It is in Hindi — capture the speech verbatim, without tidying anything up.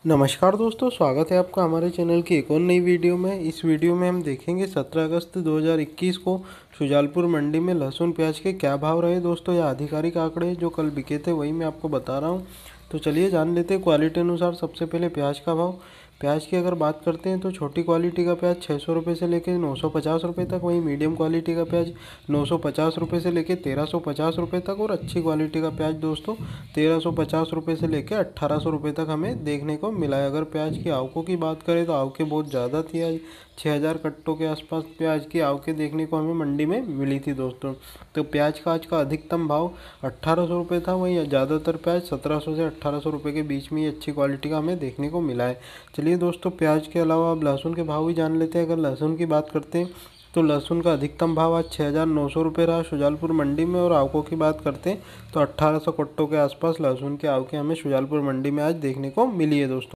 नमस्कार दोस्तों, स्वागत है आपका हमारे चैनल की एक और नई वीडियो में। इस वीडियो में हम देखेंगे सत्रह अगस्त दो हज़ार इक्कीस को शुजालपुर मंडी में लहसुन प्याज के क्या भाव रहे। दोस्तों, यह आधिकारिक आंकड़े जो कल बिके थे वही मैं आपको बता रहा हूँ। तो चलिए जान लेते हैं क्वालिटी अनुसार। सबसे पहले प्याज का भाव। प्याज की अगर बात करते हैं तो छोटी क्वालिटी का प्याज छः सौ रुपये से लेकर नौ सौ पचास रुपये तक, वहीं मीडियम क्वालिटी का प्याज नौ सौ पचास रुपये से लेकर तेरह सौ पचास रुपये तक, और अच्छी क्वालिटी का प्याज दोस्तों तेरह सौ पचास रुपये से लेकर अट्ठारह सौ रुपये तक हमें देखने को मिला है। अगर प्याज की आवकों की बात करें तो आवकें बहुत ज़्यादा थी। आज छः हज़ार कट्टों के आसपास प्याज की आवकें देखने को हमें मंडी में मिली थी दोस्तों। तो प्याज का आज का अधिकतम भाव अट्ठारह सौ रुपये था, वहीं ज़्यादातर प्याज सत्रह सौ से अट्ठारह सौ रुपये के बीच में ही अच्छी क्वालिटी का हमें देखने को मिला है। चलिए दोस्तों, प्याज के अलावा अब लहसुन के भाव भी जान लेते हैं। अगर लहसुन की बात करते हैं तो लहसुन का अधिकतम भाव आज छः हज़ार नौ सौ रुपये रहा शुजालपुर मंडी में, और आवकों की बात करते हैं तो अट्ठारह सौ कट्टों के आसपास लहसुन की आवकें हमें शुजालपुर मंडी में आज देखने को मिली है दोस्तों।